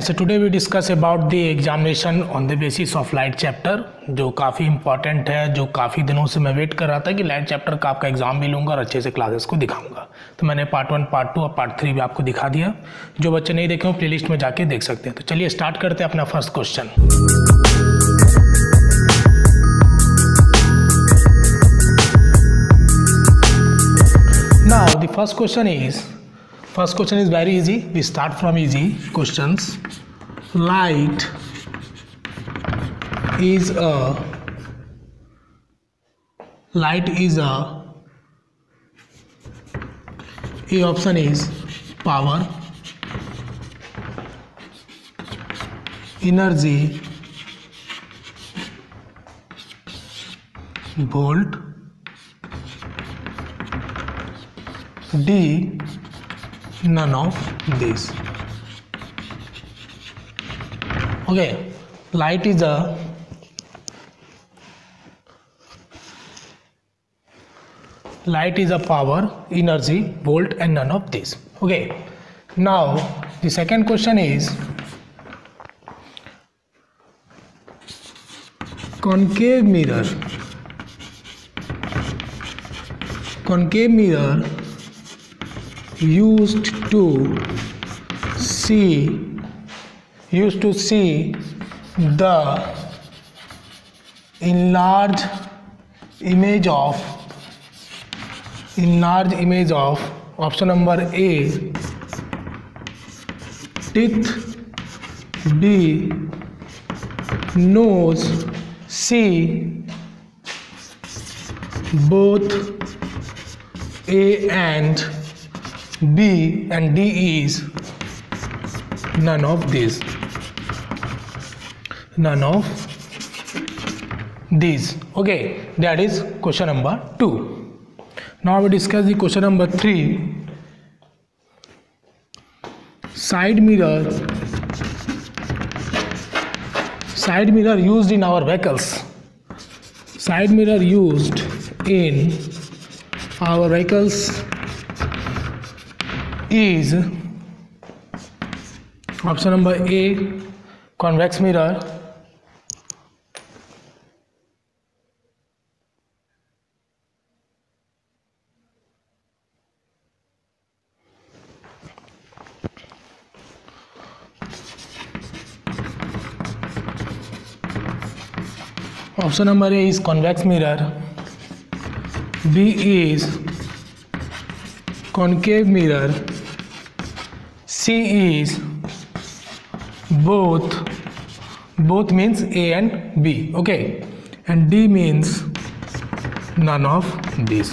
So today we discuss about the examination on the basis of light chapter, जो काफ़ी important है, जो काफ़ी दिनों से मैं वेट कर रहा था कि लाइट चैप्टर का आपका एग्जाम भी लूँगा और अच्छे से क्लासेस को दिखाऊंगा। तो मैंने पार्ट 1, पार्ट 2 और पार्ट 3 भी आपको दिखा दिया। जो बच्चे नहीं देखे हो प्लेलिस्ट में जाके देख सकते हैं। तो चलिए स्टार्ट करते हैं अपना first question. Now the first question is very easy. We start from easy questions. Light is a A option is power, energy, volt, D, none of these. Okay, light is a power, energy, volt, and none of these. Okay, now the second question is concave mirror used to see the enlarged image of option number A teeth, B nose, C both A and B, and D is none of these. Okay, that is question number 2. Now we discuss the question number 3. Side mirror used in our vehicles. Side mirror used in our vehicles is option number A, convex mirror, option number A is convex mirror, B is concave mirror, C is both means A and B. Okay, and D means none of these.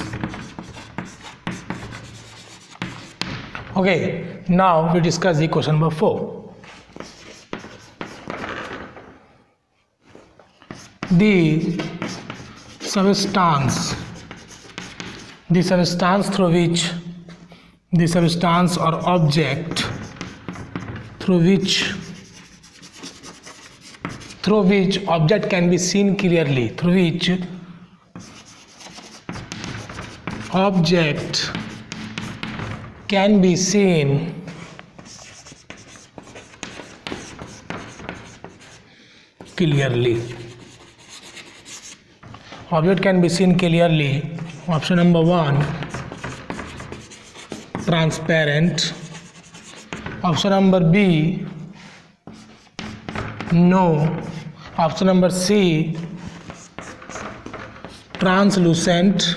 Okay, now we discuss the question number 4. The substance or object through which object can be seen clearly, object can be seen clearly. Option number 1 transparent, option number B no, option number C translucent,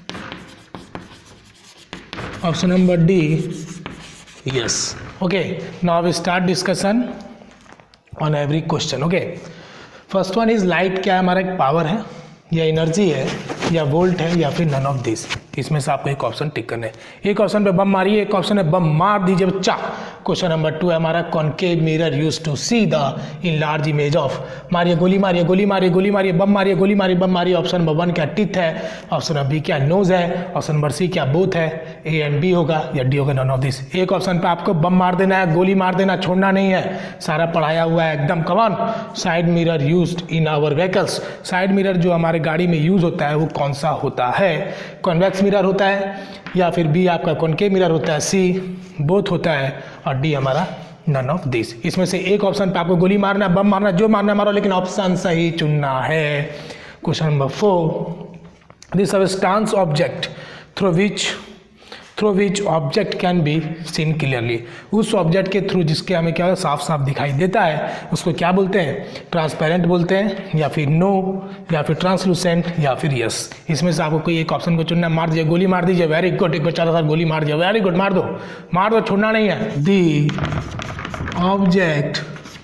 option number D yes. Okay, now we start discussion on every question. Okay, first one is light क्या हमारा एक power है या energy है या volt है या फिर नन ऑफ दिस। इसमें से आपको एक ऑप्शन टिक करना है। एक ऑप्शन पे बम मारिए, एक ऑप्शन है बम मार दीजिए बच्चा। क्वेश्चन नंबर 2 है हमारा concave mirror used to see the enlarge image of. मारिए गोली मारिए, बम मारिए, गोली मारिए, बम मारिए। ऑप्शन नंबर 1 क्या टिथ है, ऑप्शन नंबर बी क्या नोज है, ऑप्शन नंबर सी क्या बोथ है, ए एंड बी होगा या डी होगा नन ऑफ दिस। एक ऑप्शन पे आपको बम मार देना है, गोली मार देना, छोड़ना नहीं है, सारा पढ़ाया हुआ है एकदम। Common side mirror used in our vehicles. Side mirror जो हमारे गाड़ी में यूज होता है वो कौन सा होता है? कॉन्वेक्स मिरर होता है या फिर बी आपका कॉनकेव मिरर होता है, सी बोथ होता है और डी हमारा नन ऑफ दिस। इसमें से एक ऑप्शन पे आपको गोली मारना, बम मारना, जो मारना मारो, लेकिन ऑप्शन सही चुनना है। Question number 4, this substance object through which object can be seen clearly. उस ऑब्जेक्ट के थ्रू जिसके हमें क्या साफ साफ दिखाई देता है उसको क्या बोलते हैं? ट्रांसपेरेंट बोलते हैं, या फिर नो, या फिर ट्रांसलूसेंट, या फिर यस। इसमें से आपको कोई एक ऑप्शन को चुनना। मार दीजिए, गोली मार दीजिए। वेरी गुड, एक बच्चा सर गोली मार दिया, वेरी गुड, मार दो, छोड़ना नहीं है। The object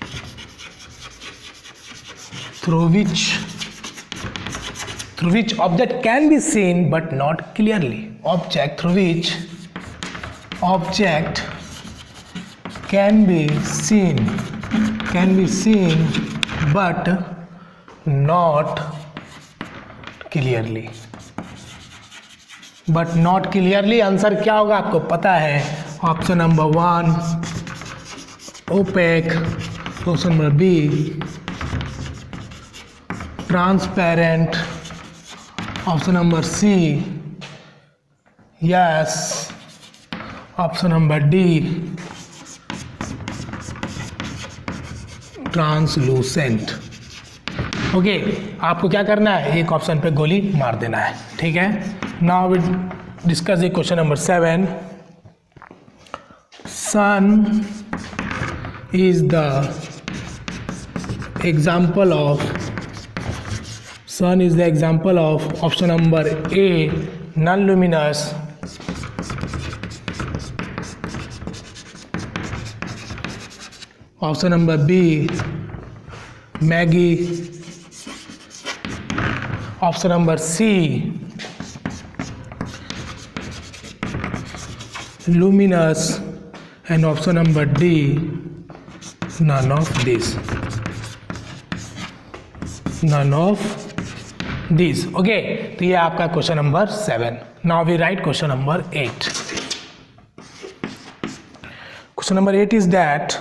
through which object can be seen but not clearly. Object through which object can be seen but not clearly. But not clearly answer क्या होगा आपको पता है? Option number 1 opaque, option number B transparent, option number C yes, option number D translucent. Okay, आपको क्या करना है? एक ऑप्शन पे गोली मार देना है, ठीक है। Now we discuss the question number 7। Sun is the example of option number A non-luminous, option number B Maggie, option number C luminous, and option number D none of these. Okay, तो ये आपका question number 7। Now we write question number 8। Question number 8 is that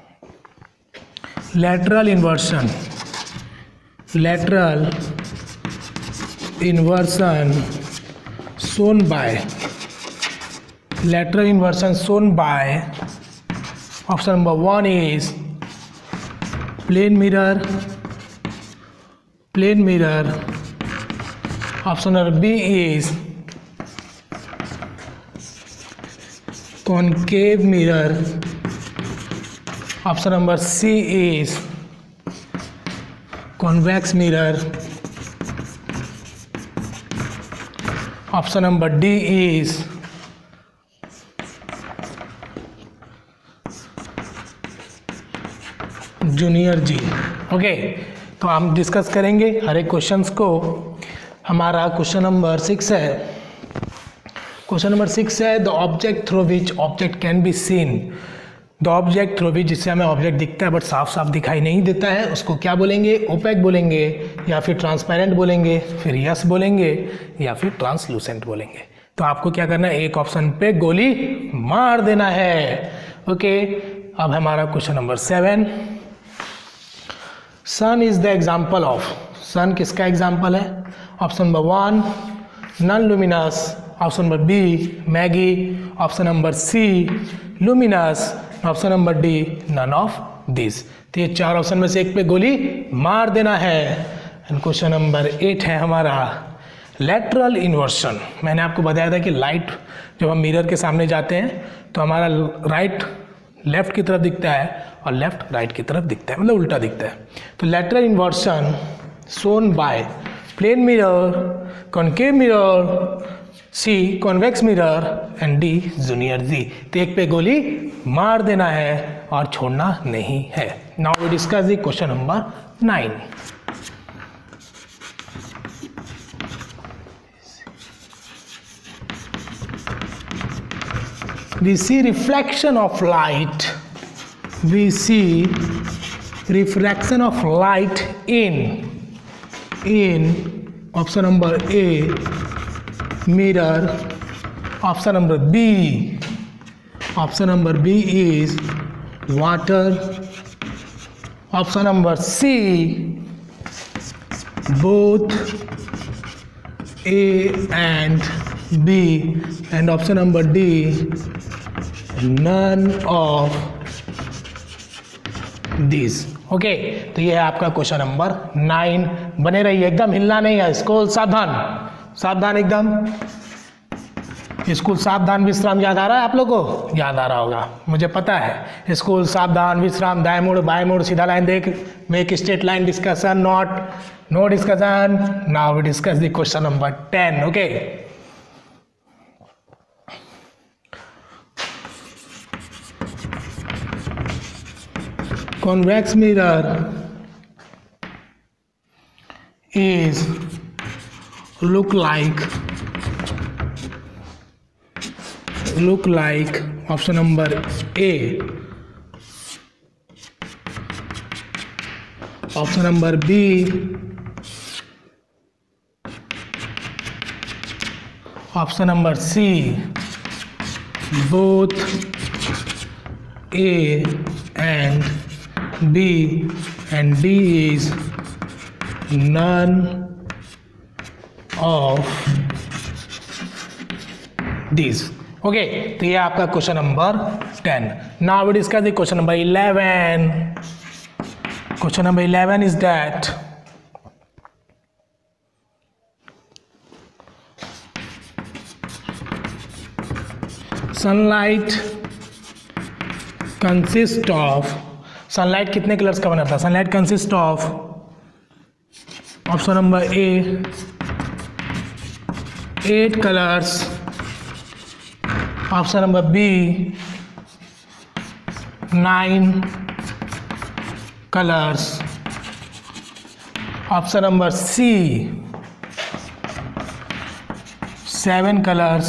lateral inversion shown by option number 1 is plane mirror, option number B is concave mirror, option number C is convex mirror, option number D is junior ji. Okay, तो हम discuss करेंगे हर एक questions को। हमारा question number 6 है। Question number 6 है the object through which object can be seen. The object through which, जिससे हमें ऑब्जेक्ट दिखता है बट साफ साफ दिखाई नहीं देता है, उसको क्या बोलेंगे? ओपेक बोलेंगे, या फिर ट्रांसपेरेंट बोलेंगे, फिर यस बोलेंगे, या फिर ट्रांसलूसेंट बोलेंगे। तो आपको क्या करना है? एक ऑप्शन पे गोली मार देना है। ओके, अब हमारा question number 7। Sun is the example of, sun किसका एग्जाम्पल है? Option number 1 non luminous, option number B मैगी, option number C luminous, option number D none of this. तो ये 4 ऑप्शन में से एक पे गोली मार देना है। एंड क्वेश्चन नंबर 8 है हमारा लेटरल इन्वर्शन। मैंने आपको बताया था कि लाइट जब हम मिरर के सामने जाते हैं तो हमारा राइट लेफ्ट की तरफ दिखता है और लेफ्ट राइट की तरफ दिखता है, मतलब उल्टा दिखता है। तो lateral inversion shown by plane mirror, concave mirror, C convex mirror, and D junior ji. तो एक पे गोली मार देना है और छोड़ना नहीं है। Now we discuss the question number 9। We see reflection of light. We see refraction of light in option number A mirror, option number B is water, option number C both A and B, and option number D none of this. Okay, तो ये है आपका question number 9। बने रहिए, एकदम हिलना नहीं है। स्कूल सावधान, सावधान एकदम। स्कूल सावधान विश्राम याद आ रहा है आप लोगों को? याद आ रहा होगा, मुझे पता है। स्कूल सावधान विश्राम, दाएं मुड़ बाएं मुड़, सीधा लाइन देख, make straight line, discussion, no discussion. Now we discuss the question number 10। Okay, convex mirror is look like option number A, option number B, option number C, both A and B, and D is none of these. Okay, तो ये आपका question number 10। Now we discuss the question number 11। Question number 11 is that sunlight consist of, sunlight कितने colours का बना था? Sunlight consist of option number A 8 colours, option number B 9 colours, option number C 7 colours,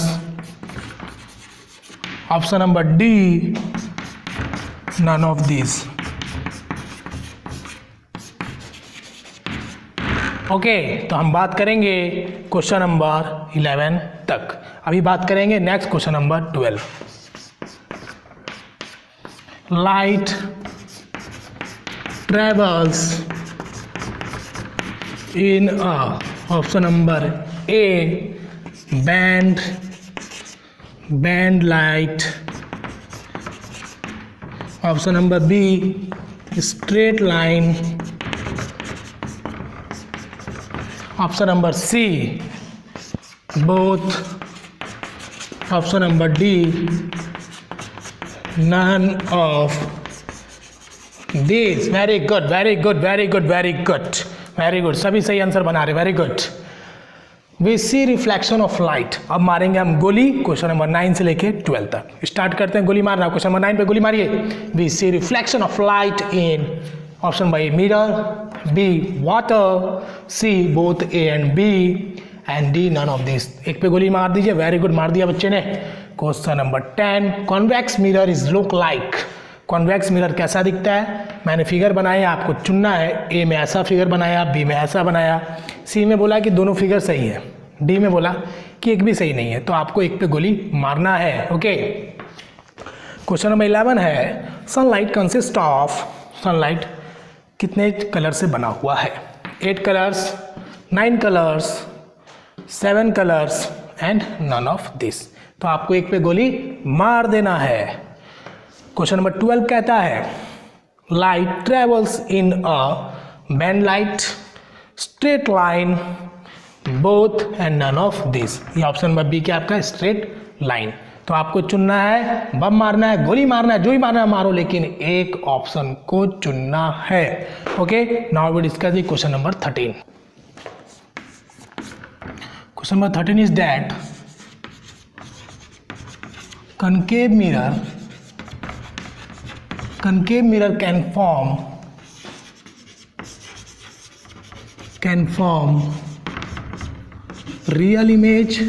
option number D none of these. Okay, तो हम बात करेंगे question number 11 तक। अभी बात करेंगे next question number 12। Light travels in option number A bend light, option number B straight line, option number C both, option number D none of this. Very good, very good, very good, very good, very good, सभी सही answer बना रहे, very good. We see reflection of light. अब मारेंगे हम गोली question number 9 से लेके 12 तक। स्टार्ट करते हैं गोली मारना। क्वेश्चन नंबर 9 पे गोली मारिए। We see reflection of light in option by mirror, B water, C both A and B, and D none of this. एक पे गोली मार दीजिए, वेरी गुड, मार दिया बच्चे ने। Question number 10, convex mirror is look like. Convex mirror कैसा दिखता है? मैंने फिगर बनाए, आपको चुनना है। ए में ऐसा फिगर बनाया, बी में ऐसा बनाया, सी में बोला कि दोनों फिगर सही है, डी में बोला कि एक भी सही नहीं है, तो आपको एक पे गोली मारना है। ओके, क्वेश्चन नंबर 11 है सनलाइट कंसिस्ट ऑफ, सनलाइट कितने कलर से बना हुआ है? 8 colours, 9 colours, 7 colours and none of this. तो आपको एक पे गोली मार देना है। क्वेश्चन नंबर 12 कहता है light travels in a bend light, straight line, both and none of this. ये ऑप्शन नंबर बी क्या आपका? Straight line. तो आपको चुनना है, बम मारना है, गोली मारना है, जो ही मारना है मारो, लेकिन एक ऑप्शन को चुनना है। Okay, now we discuss the question number 13। Question number 13 is that concave mirror can form real image,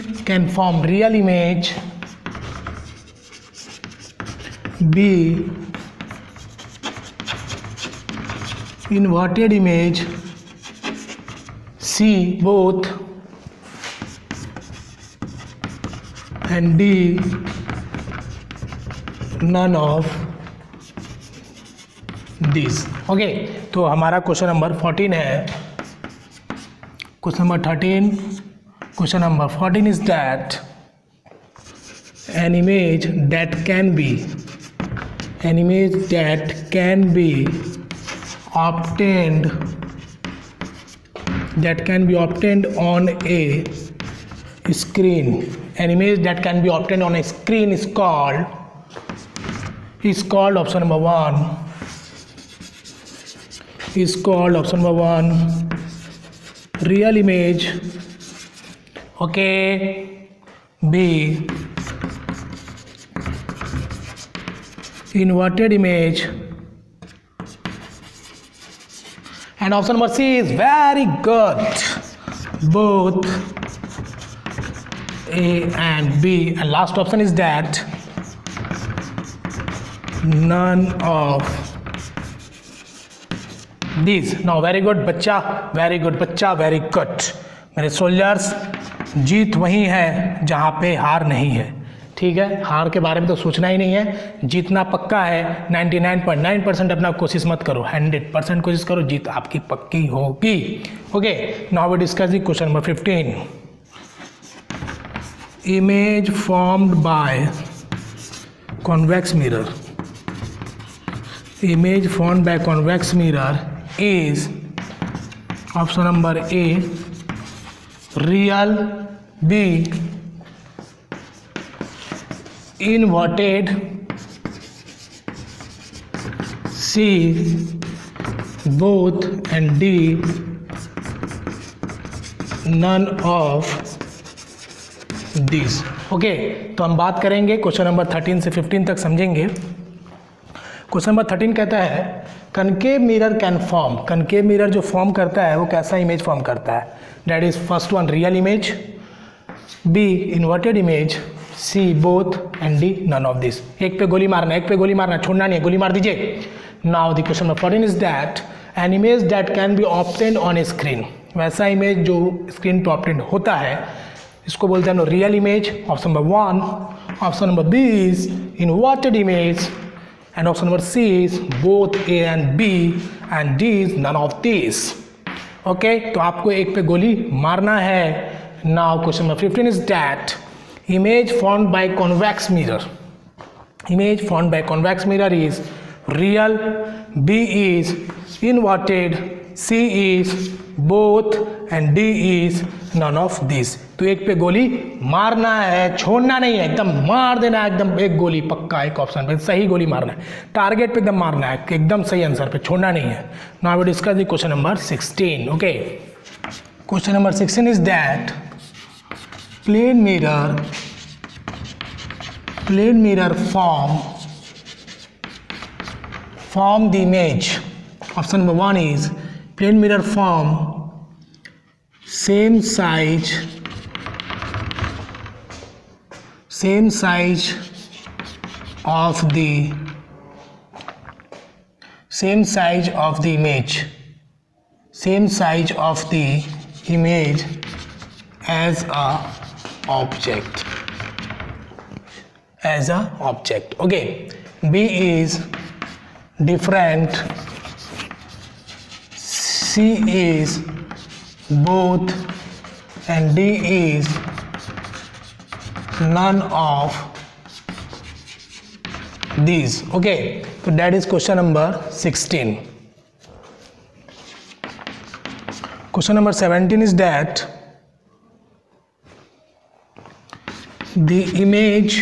B inverted image, C both, and D none of these. Okay, तो हमारा क्वेश्चन नंबर 14 है। Question number 13, question number 14 is that an image that can be obtained on a screen. An image that can be obtained on a screen is called option number one, real image. Okay. B, inverted image. And option number C is very good. Both A and B. And last option is that none of these. Now very good बच्चा, very good बच्चा, very good. मेरे soldiers, जीत वहीं है जहाँ पे हार नहीं है. ठीक है, हार के बारे में तो सोचना ही नहीं है, जीतना पक्का है. 99.9% अपना कोशिश मत करो, 100% कोशिश करो, जीत आपकी पक्की होगी. Okay, now we discuss the question number 15. Image formed by convex mirror. Image formed by convex mirror is option number A, real. B, inverted. C, both. And D, none of these. Okay, तो हम बात करेंगे question number 13 से 15 तक समझेंगे. Question number 13 कहता है concave mirror can form. Concave mirror जो फॉर्म करता है वो कैसा इमेज फॉर्म करता है? That is first one real image, B inverted image, C both, and D none of this. एक पे गोली मारना, एक पे गोली मारना, छोड़ना नहीं है, गोली मार दीजिए. Now the question number 14 is that an image that can be obtained on a screen. वैसा इमेज जो स्क्रीन पे ऑब्टेन्ड होता है इसको बोलते हैं real image. Option number 1. Option number B is inverted image, and option number C is both A and B, and D is none of this. Okay, तो आपको एक पे गोली मारना है. Now question number 15 is that image formed by convex mirror. Image formed by convex mirror is real, B is inverted, C is both, and D is none of this. तो एक पे गोली मारना है, छोड़ना नहीं है, एकदम मार देना है, एकदम एक गोली पक्का, एक ऑप्शन पे सही गोली मारना है, टारगेट पे एकदम मारना है, एकदम सही आंसर पे, छोड़ना नहीं है. Now we discuss the question number 16. Okay, question number 16 is that plane mirror form the image. Option number 1 is plane mirror form same size of the image as a object. Okay, B is different, C is both, and D is none of these. Okay, so that is question number 16. Question number 17 is that the image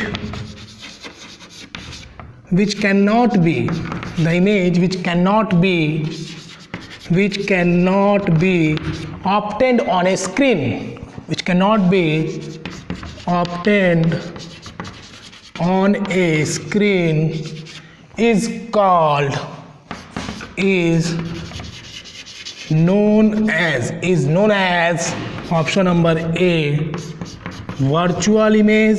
which cannot be obtained on a screen, is known as option number A, virtual image.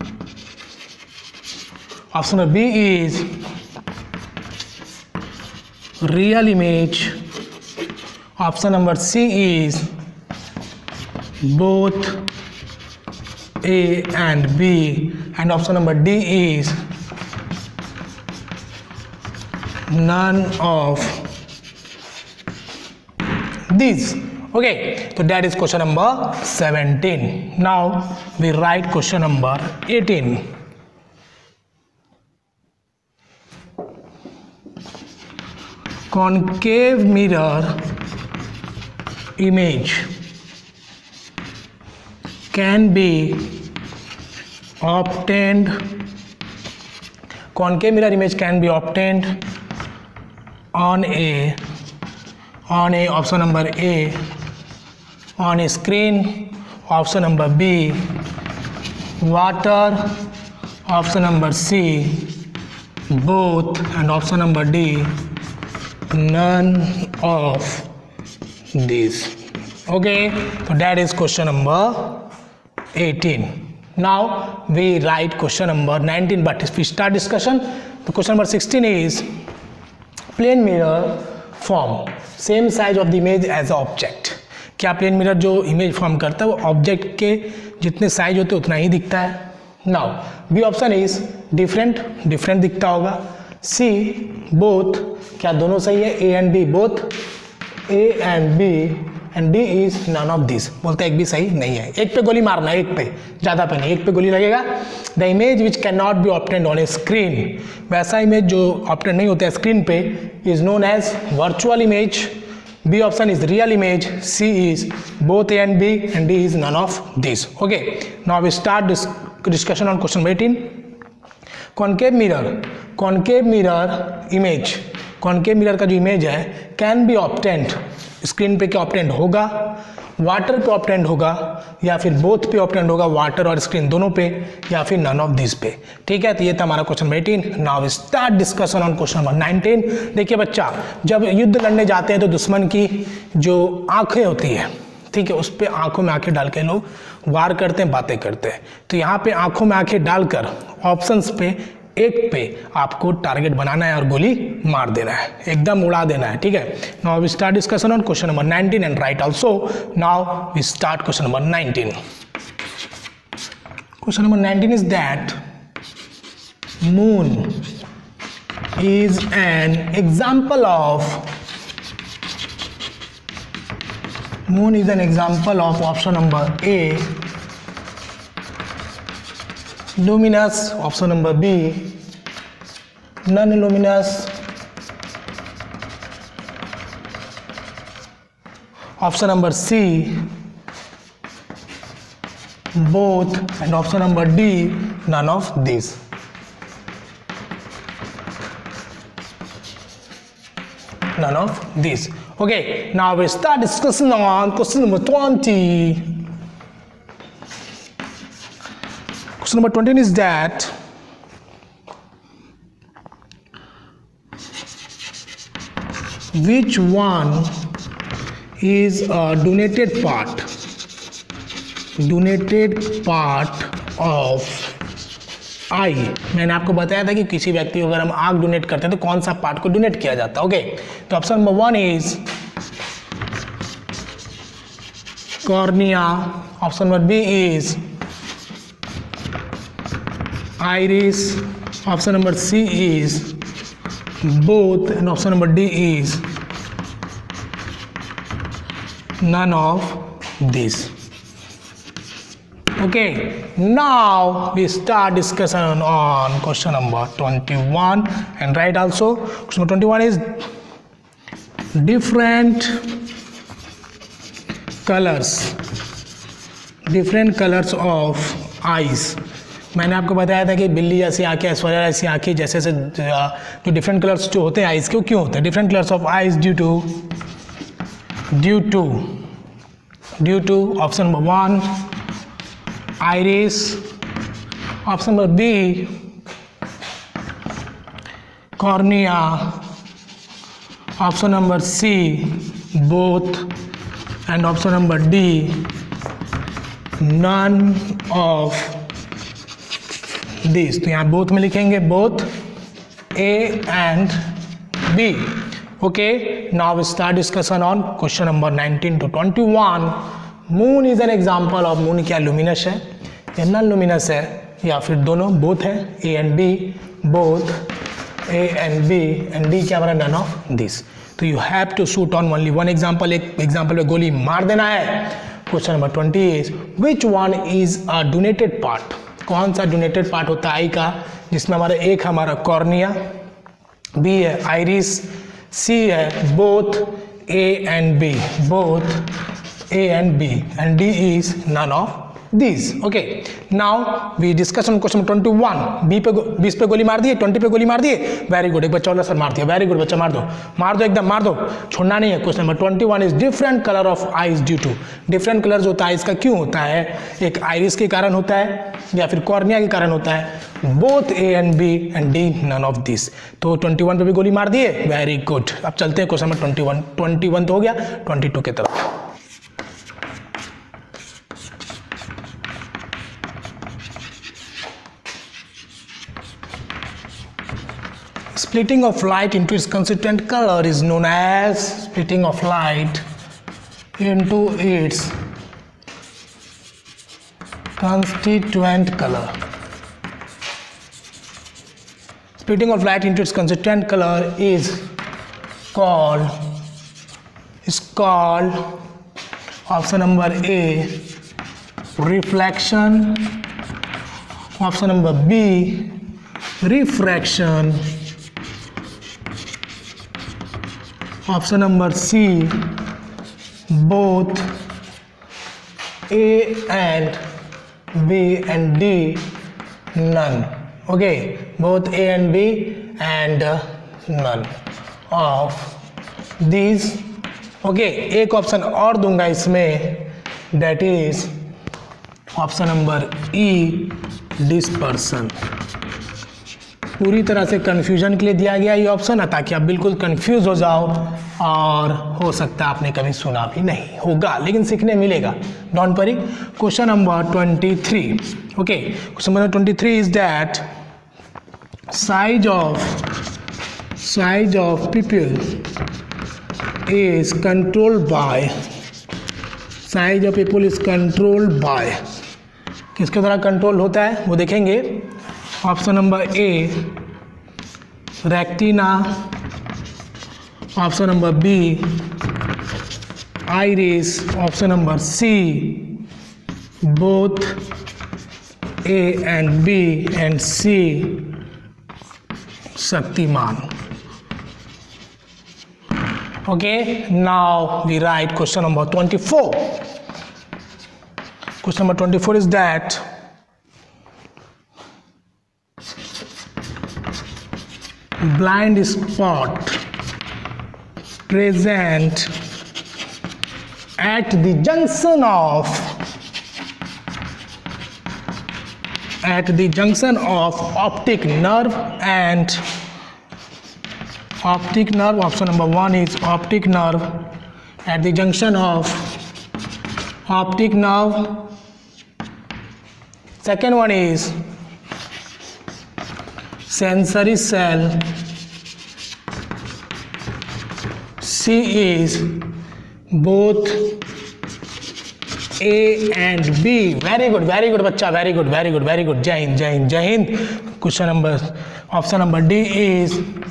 Option number B is real image. Option number C is both A and B, and option number D is none of these. Okay, so that is question number 17. Now we write question number 18. concave mirror image can be obtained. Concave mirror image can be obtained on a option number A, on a screen, option number B, water, option number C, both, and option number D, none of these. Okay, so that is question number 18. Now we write question number 19, but if we start discussion, the question number 16 is plane mirror form same size of the image as a object. क्या plane mirror जो image form करता है वो object के जितने size होते हैं उतना ही दिखता है. Now B option is different दिखता होगा. सी बोथ, क्या दोनों सही है? A and B both, A and B, and D is none of this. बोलते हैं एक भी सही नहीं है. एक पे गोली मारना है, एक पे, ज़्यादा पे नहीं, एक पे गोली लगेगा. The image which can not be obtained on a screen, वैसा इमेज जो ऑब्टेन्ड नहीं होता है स्क्रीन पे, is known as virtual image. B option is real image. C is both A and B, and D is none of these. Okay, now we start this discussion on question 18. Concave mirror image, concave mirror का जो image है can be obtained, screen पे क्या obtained होगा? Water पे obtained होगा, या फिर बोथ पे ऑब्टेंड होगा, वाटर और स्क्रीन दोनों पे, या फिर नन ऑफ दिस पे. ठीक है, तो ये था हमारा question 18. Now start discussion on question number 19. देखिए बच्चा, जब युद्ध लड़ने जाते हैं तो दुश्मन की जो आंखें होती है, ठीक है, उस पर आंखों में आंखें डाल के लोग वार करते हैं, बातें करते हैं. तो यहाँ पे आंखों में आंखें डालकर ऑप्शंस पे एक पे आपको टारगेट बनाना है और गोली मार देना है, एकदम उड़ा देना है. ठीक है, now we start discussion on question number 19 and right also. Now we start question number 19. Question number 19 is that moon is an example of option number A luminous, option number B non-luminous, option number C both, and option number D none of these. Okay, now we start discussing on question number 20. Question number 20 is that which one is a donated part of eye. मैंने आपको बताया था कि किसी व्यक्ति को अगर हम आँख डोनेट करते हैं तो कौन सा पार्ट को डोनेट किया जाता है. ओके, तो option number 1 is cornea, option number B is iris, option number C is both, and option number D is none of these. Okay, now we start discussion on question number 21 and right also. Question number 21 is different colors of eyes. मैंने आपको बताया था कि बिल्ली जैसी आंखें, ऐश्वर्या जैसी आंखें, जैसे जो डिफरेंट कलर्स जो होते हैं आइज़ के, क्यों होते हैं different colours of eyes? Due to option number 1 iris, option number B cornea, option number C both, and option number D none of this. तो यहाँ बोथ में लिखेंगे, both A and B. Okay, now we start discussion on question number 19 to 21. Moon is an example of, moon क्या luminous है या non luminous है, या फिर दोनों बोथ है, A and B, both A and B, and D क्या बना? None of this. तो you have to shoot on only one example, एक एग्जाम्पल में गोली मार देना है. Question number 20 is which one is a donated part. कौन सा डोनेटेड पार्ट होता है आई का, जिसमें हमारा एक हमारा कॉर्निया, बी है आइरिस, सी है both A and B, both A and B, and D is none of these. Okay, now we discuss on question 21. 20 पे गोली मार दिए, 20 पे गोली मार दिए, वेरी गुड. एक बच्चा बोला सर मार दिया, वेरी गुड बच्चा, मार दो एकदम मार दो, छोड़ना नहीं है. Question number 21 is different colour of eyes due to. Different colour जो होता है इसका क्यों होता है? एक आइरिस के कारण होता है या फिर कॉर्निया के कारण होता है. Both A and B and D none of this. तो 21 पे भी गोली मार दिए, वेरी गुड. अब चलते हैं क्वेश्चन नंबर 21 तो हो गया, 22 की तरफ. Splitting of light into its constituent color is known as splitting of light into its constituent color. Splitting of light into its constituent color is called option number A, reflection, option number B, refraction, option number C, both A and B and D none. Okay, both A and B and none of these. Okay, एक option और दूंगा इसमें, that is option number E, dispersion. पूरी तरह से confusion के लिए दिया गया ये ऑप्शन है ताकि आप बिल्कुल कंफ्यूज हो जाओ, और हो सकता है आपने कभी सुना भी नहीं होगा लेकिन सीखने मिलेगा. Don't worry. Question number 23. Okay, question number 23 is that size of pupil is controlled by, size of pupil is controlled by, किसके द्वारा कंट्रोल होता है वो देखेंगे. Option number A, retina, option number B, iris, option number C, both A and B, and C, Shaktimaan. Okay, now we write question number 24. Question number 24 is that blind spot present at the junction of optic nerve and optic nerve. Option number 1 is optic nerve. At the junction of optic nerve. Second one is sensory cell. C is both A and B. Very good बच्चा, very good. जय हिंद. Question number, option number D is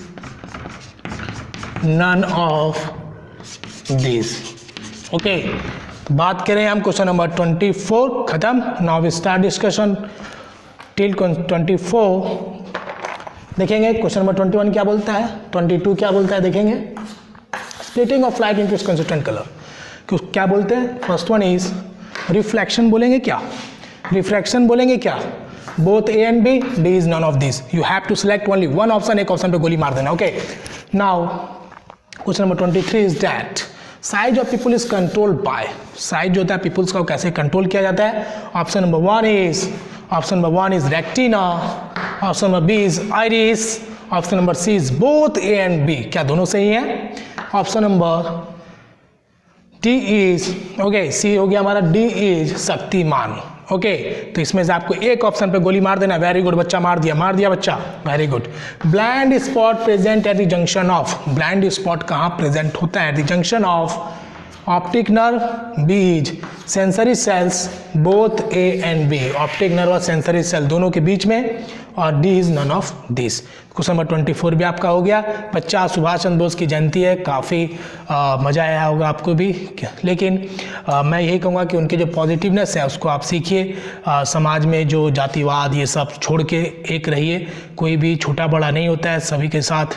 none of these. Okay, बात करें हम question number 24 खत्म. Now we start discussion till 24. देखेंगे question number 21 क्या बोलता है, 22 क्या बोलता है देखेंगे. Splitting of light into its consistent colour. क्या बोलते हैं? फर्स्ट वन इज रिफ्लेक्शन बोलेंगे क्या, रिफ्रैक्शन बोलेंगे क्या, both A and B, D is none of this. You have to select only one option, एक ऑप्शन पे गोली मार देना. Okay, now question number 23 is that size of pupil is controlled by. Size जो होता है पीपल्स का, कैसे कंट्रोल किया जाता है. Option number 1 is retina, option number B is iris, option number C is both A and B. क्या दोनों सही है? Option number D is, okay, C हो गया हमारा, डी इज शक्तिमान. ओके, तो इसमें से आपको एक ऑप्शन पे गोली मार देना. वेरी गुड बच्चा, मार दिया बच्चा, very good. Blind spot present at the junction of. Blind spot कहाँ प्रेजेंट होता है? At the junction of optic nerve, B is sensory cells, both A and B, optic nerve और सेंसरी सेल दोनों के बीच में, और D is none of this. Question number 24 भी आपका हो गया. बच्चा सुभाष चंद्र बोस की जयंती है, काफ़ी मज़ा आया होगा आपको भी, लेकिन मैं यही कहूँगा कि उनके जो पॉजिटिवनेस है उसको आप सीखिए. समाज में जो जातिवाद ये सब छोड़ के एक रहिए. कोई भी छोटा बड़ा नहीं होता है, सभी के साथ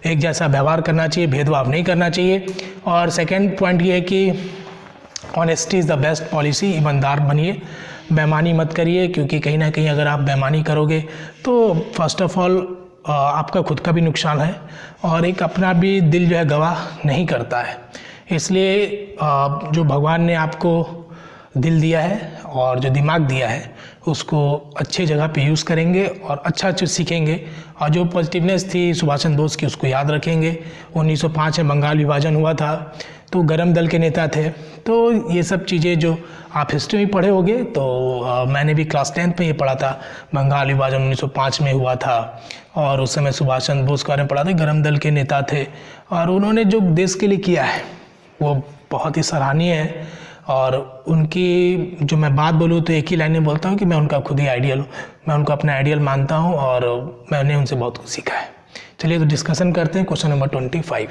एक जैसा व्यवहार करना चाहिए, भेदभाव नहीं करना चाहिए। और सेकंड पॉइंट ये है कि honesty is the best policy, ईमानदार बनिए, बेईमानी मत करिए, क्योंकि कहीं ना कहीं अगर आप बेईमानी करोगे तो फर्स्ट ऑफ ऑल आपका खुद का भी नुकसान है और एक अपना भी दिल जो है गवाह नहीं करता है। इसलिए जो भगवान ने आपको दिल दिया है और जो दिमाग दिया है उसको अच्छी जगह पे यूज़ करेंगे और अच्छा चीज़ सीखेंगे, और जो पॉजिटिवनेस थी सुभाष चंद्र बोस की उसको याद रखेंगे। 1905 में बंगाल विभाजन हुआ था तो गरम दल के नेता थे। तो ये सब चीज़ें जो आप हिस्ट्री में पढ़े होंगे तो मैंने भी क्लास 10th में ये पढ़ा था, बंगाल विभाजन 1905 में हुआ था और उस समय सुभाष चंद्र बोस के बारे में पढ़ा था। गरम दल के नेता थे और उन्होंने जो देश के लिए किया है वो बहुत ही सराहनीय है। और उनकी जो मैं बात बोलूँ तो एक ही लाइन में बोलता हूँ कि मैं उनका खुद ही आइडियल हूँ, मैं उनको अपना आइडियल मानता हूँ और मैंने उनसे बहुत कुछ सीखा है। चलिए तो डिस्कशन करते हैं question number 25।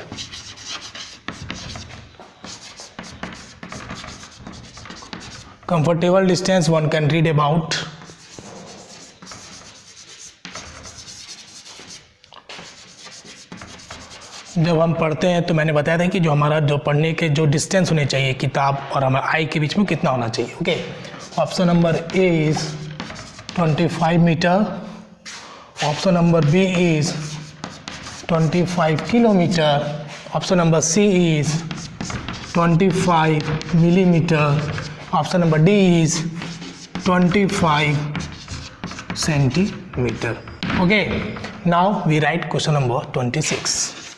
Comfortable distance one can read about. जब हम पढ़ते हैं तो मैंने बताया था कि जो हमारा जो पढ़ने के जो डिस्टेंस होने चाहिए किताब और हमारे आई के बीच में कितना होना चाहिए। Okay, option number A is 25 metre, option number B is 25 kilometre, option number C is 25 millimetre, option number D is 25 centimetre. Okay, now we write question number 26।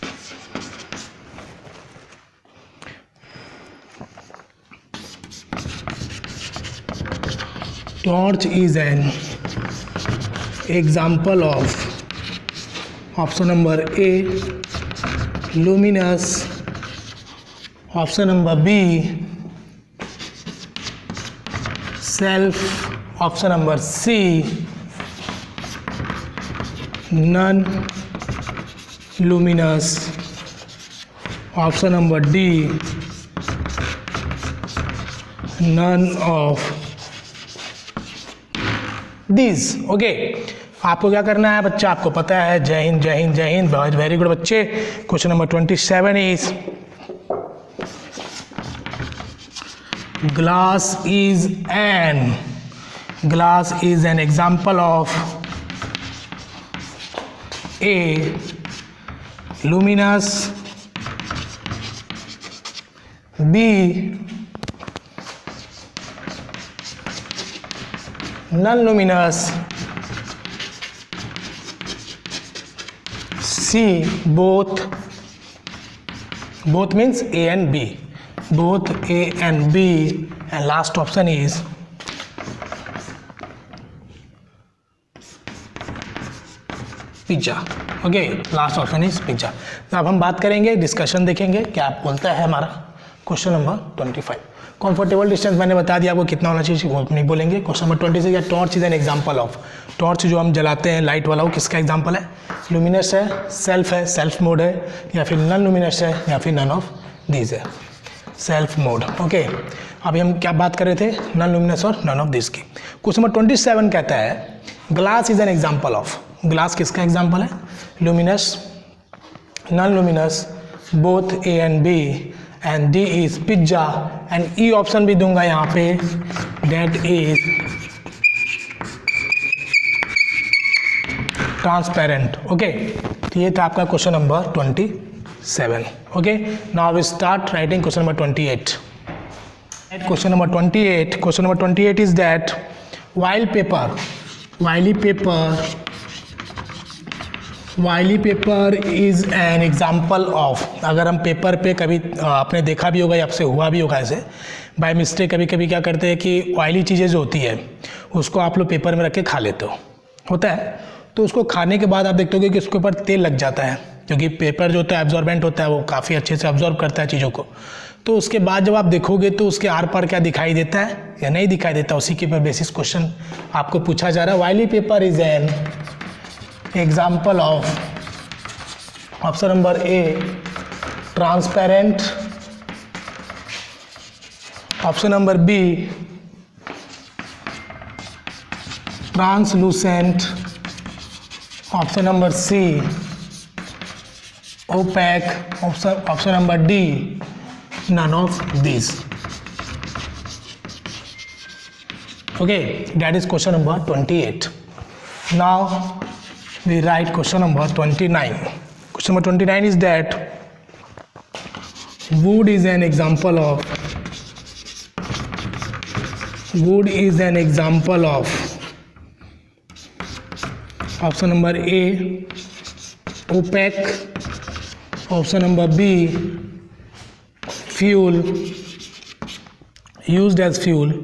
Torch is an example of option number A luminous, option number B self, option number C non luminous, option number D none of these। Okay, आपको क्या करना है बच्चा, आपको पता है। जय हिंद जय हिंद जय हिंद, बहुत वेरी गुड बच्चे। Question number 27 is glass is an example of A luminous, B non-luminous, C both means A and B, both A and B, and last option is pizza. Okay, last option is pizza. तो अब हम बात करेंगे, discussion देखेंगे क्या बोलता है हमारा क्वेश्चन नंबर 25। कंफर्टेबल डिस्टेंस मैंने बता दिया आपको कितना होना चाहिए, वो नहीं बोलेंगे। क्वेश्चन नंबर 26 या torch is an example of, torch जो हम जलाते हैं लाइट वाला, वो किसका एग्जांपल है? लुमिनस है, सेल्फ मोड है, या फिर नॉन लुमिनस है, या फिर नन ऑफ दीज है, सेल्फ मोड। ओके, अभी हम क्या बात कर रहे थे? नॉन लुमिनस और नन ऑफ दिस की। क्वेश्चन नंबर 27 कहता है glass is an example of, glass किसका एग्जांपल है? Luminous, non luminous, both A and B, and D is pizza, and E option भी दूंगा यहाँ पे, डेट इज ट्रांसपेरेंट। ओके, तो ये था आपका question number 27। Okay, now we start writing question number 28। Question number 28 is that while paper is an example of, अगर हम पेपर पे कभी आपने देखा भी होगा या आपसे हुआ भी होगा ऐसे बाय मिस्टेक, कभी कभी क्या करते हैं कि ऑयली चीज़ें जो होती है उसको आप लोग पेपर में रख के खा लेते हो, होता है। तो उसको खाने के बाद आप देखते हो कि उसके ऊपर तेल लग जाता है, क्योंकि पेपर जो होता है एब्जॉर्बेंट होता है, वो काफ़ी अच्छे से एब्जॉर्ब करता है चीज़ों को। तो उसके बाद जब आप देखोगे तो उसके आर पार क्या दिखाई देता है या नहीं दिखाई देता, उसी के पर बेसिस क्वेश्चन आपको पूछा जा रहा है। Oily paper is an example of, option number A transparent, option number B translucent, option number C opaque, option number D, none of these. Okay, that is question number 28. Now we write question number 29. Question number 29 is that wood is an example of option number A, opaque, option number B, fuel, used as fuel,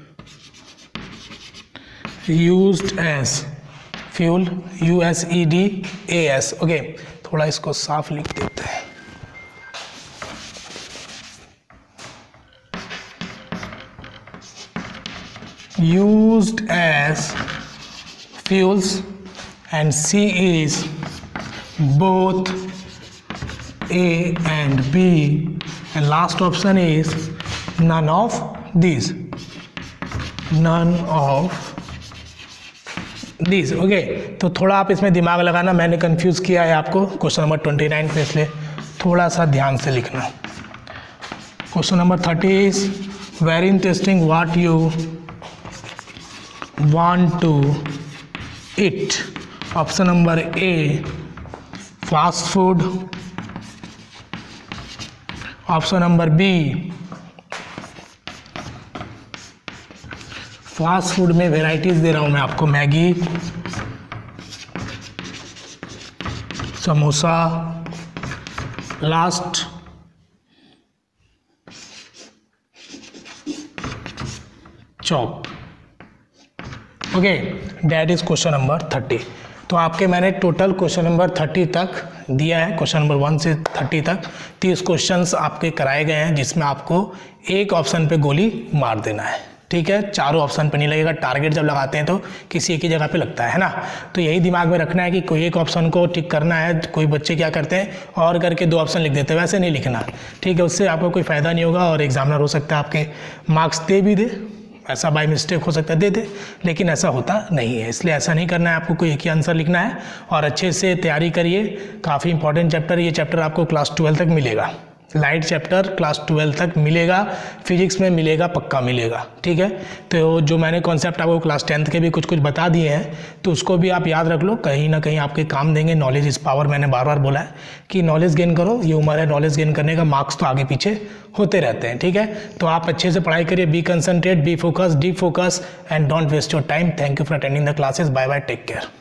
USEDAS. Okay, थोड़ा इसको साफ लिख देते हैं. Used as fuels, and C is both A and B, and last option is none of these. Okay, तो थोड़ा आप इसमें दिमाग लगाना, मैंने कंफ्यूज किया है आपको क्वेश्चन नंबर 29 पे, इसलिए थोड़ा सा ध्यान से लिखना. Question number 30 is very interesting. What you want to eat. Option number A, fast food. Option number B, fast food में वेराइटीज दे रहा हूं मैं आपको, Maggi, samosa, last chop. Okay, that is question number 30. तो आपके मैंने टोटल क्वेश्चन नंबर 30 तक दिया है, क्वेश्चन नंबर 1 से 30 तक 30 क्वेश्चंस आपके कराए गए हैं, जिसमें आपको एक ऑप्शन पे गोली मार देना है. ठीक है, चारों ऑप्शन पे नहीं लगेगा. टारगेट जब लगाते हैं तो किसी एक ही जगह पे लगता है ना. तो यही दिमाग में रखना है कि कोई एक ऑप्शन को टिक करना है. कोई बच्चे क्या करते हैं और करके 2 ऑप्शन लिख देते हैं, वैसे नहीं लिखना. ठीक है, उससे आपको कोई फ़ायदा नहीं होगा और एग्जामिनर हो सकता है आपके मार्क्स दे भी दे, ऐसा बाय मिस्टेक हो सकता है दे, लेकिन ऐसा होता नहीं है. इसलिए ऐसा नहीं करना है, आपको कोई एक ही आंसर लिखना है और अच्छे से तैयारी करिए. काफ़ी इंपॉर्टेंट चैप्टर, ये चैप्टर आपको क्लास 12 तक मिलेगा. लाइट चैप्टर क्लास 12 तक मिलेगा, फिजिक्स में मिलेगा, पक्का मिलेगा. ठीक है, तो जो मैंने कॉन्सेप्ट आपको क्लास 10th के भी कुछ बता दिए हैं, तो उसको भी आप याद रख लो, कहीं ना कहीं आपके काम देंगे. नॉलेज इज पावर, मैंने बार बार बोला है कि नॉलेज गेन करो, ये उम्र है नॉलेज गेन करने का. मार्क्स तो आगे पीछे होते रहते हैं. ठीक है, तो आप अच्छे से पढ़ाई करिए, be concentrate, be focus, deep focus, and don't waste your time. Thank you for attending the classes. Bye bye, take care.